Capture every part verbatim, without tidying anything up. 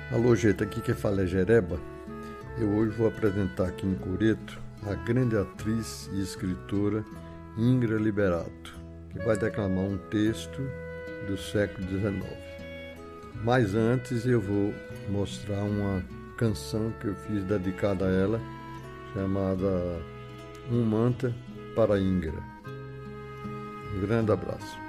Alô, gente, aqui quem fala é Jereba. Eu hoje vou apresentar aqui em Coreto a grande atriz e escritora Ingra Liberato, que vai declamar um texto do século dezenove. Mas antes eu vou mostrar uma canção que eu fiz dedicada a ela, chamada Um Manta para Ingra. Um grande abraço.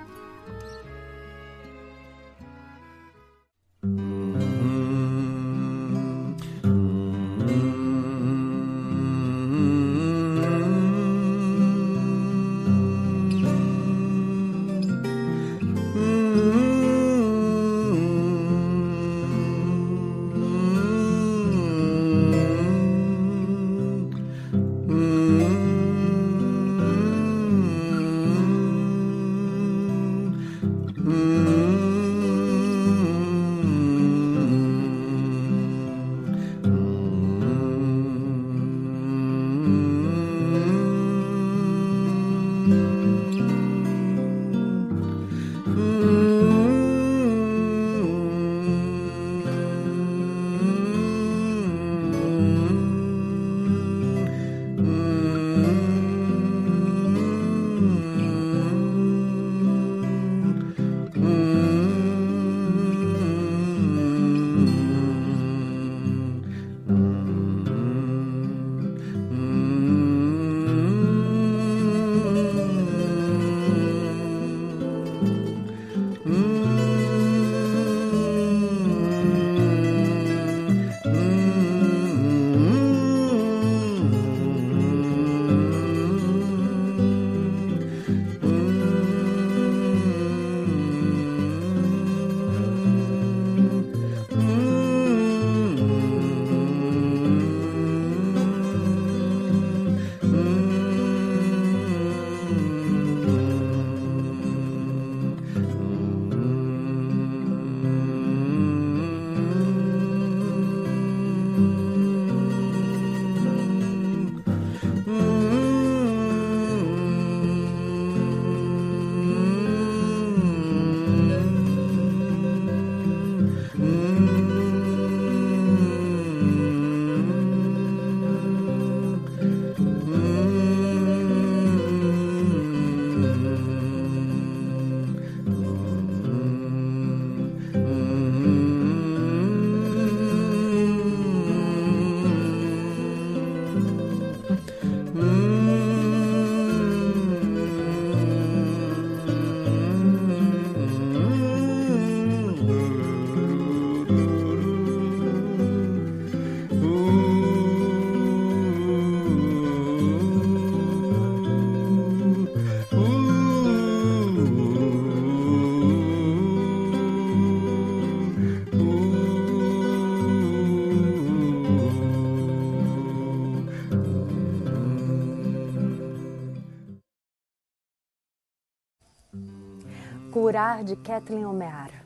Curar, de Kathleen O'Meara.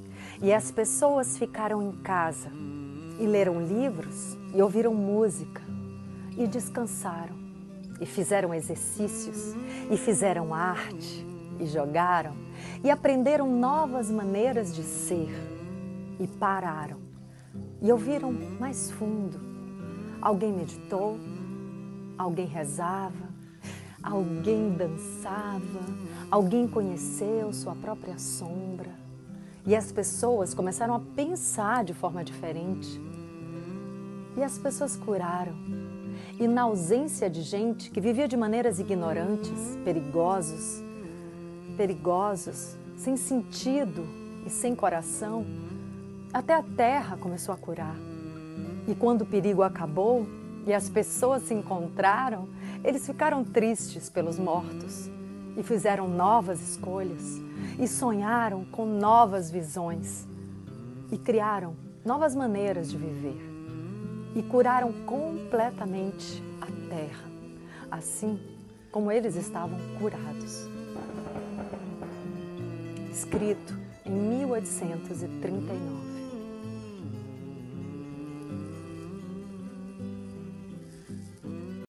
E as pessoas ficaram em casa e leram livros e ouviram música e descansaram e fizeram exercícios e fizeram arte e jogaram e aprenderam novas maneiras de ser e pararam e ouviram mais fundo. Alguém meditou, alguém rezava, alguém dançava, alguém conheceu sua própria sombra. E as pessoas começaram a pensar de forma diferente. E as pessoas curaram. E na ausência de gente que vivia de maneiras ignorantes, perigosos, perigosos, sem sentido e sem coração, até a terra começou a curar. E quando o perigo acabou e as pessoas se encontraram, eles ficaram tristes pelos mortos e fizeram novas escolhas e sonharam com novas visões e criaram novas maneiras de viver e curaram completamente a terra, assim como eles estavam curados. Escrito em mil oitocentos e trinta e nove.